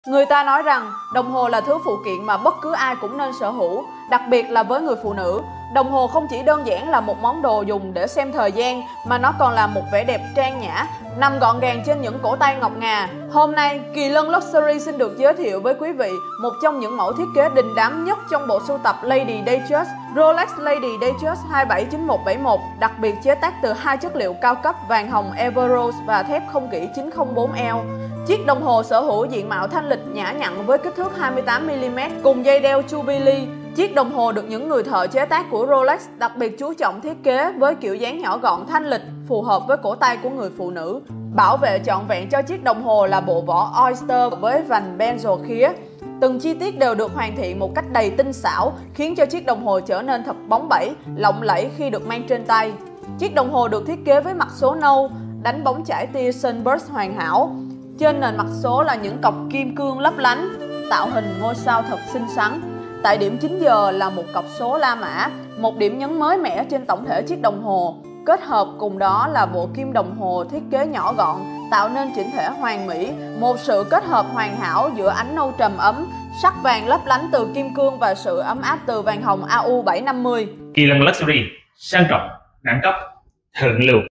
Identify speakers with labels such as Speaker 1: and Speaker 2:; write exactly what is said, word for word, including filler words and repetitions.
Speaker 1: Người ta nói rằng đồng hồ là thứ phụ kiện mà bất cứ ai cũng nên sở hữu, đặc biệt là với người phụ nữ. Đồng hồ không chỉ đơn giản là một món đồ dùng để xem thời gian, mà nó còn là một vẻ đẹp trang nhã, nằm gọn gàng trên những cổ tay ngọc ngà. Hôm nay, Kỳ Lân Luxury xin được giới thiệu với quý vị một trong những mẫu thiết kế đình đám nhất trong bộ sưu tập Lady Datejust, Rolex Lady Datejust hai bảy chín một bảy một, đặc biệt chế tác từ hai chất liệu cao cấp vàng hồng Everose và thép không kỷ chín không bốn L. Chiếc đồng hồ sở hữu diện mạo thanh lịch nhã nhặn với kích thước hai mươi tám mi li mét cùng dây đeo Jubilee. Chiếc đồng hồ được những người thợ chế tác của Rolex đặc biệt chú trọng thiết kế với kiểu dáng nhỏ gọn thanh lịch, phù hợp với cổ tay của người phụ nữ. Bảo vệ trọn vẹn cho chiếc đồng hồ là bộ vỏ Oyster với vành bezel khía. Từng chi tiết đều được hoàn thiện một cách đầy tinh xảo, khiến cho chiếc đồng hồ trở nên thật bóng bẩy, lộng lẫy khi được mang trên tay. Chiếc đồng hồ được thiết kế với mặt số nâu, đánh bóng chải tia sunburst hoàn hảo. Trên nền mặt số là những cọc kim cương lấp lánh, tạo hình ngôi sao thật xinh xắn. Tại điểm chín giờ là một cọc số La Mã, một điểm nhấn mới mẻ trên tổng thể chiếc đồng hồ. Kết hợp cùng đó là bộ kim đồng hồ thiết kế nhỏ gọn, tạo nên chỉnh thể hoàn mỹ, một sự kết hợp hoàn hảo giữa ánh nâu trầm ấm, sắc vàng lấp lánh từ kim cương và sự ấm áp từ vàng hồng A U bảy năm mươi.
Speaker 2: Kỳ Lân Luxury, sang trọng, đẳng cấp, thượng lưu.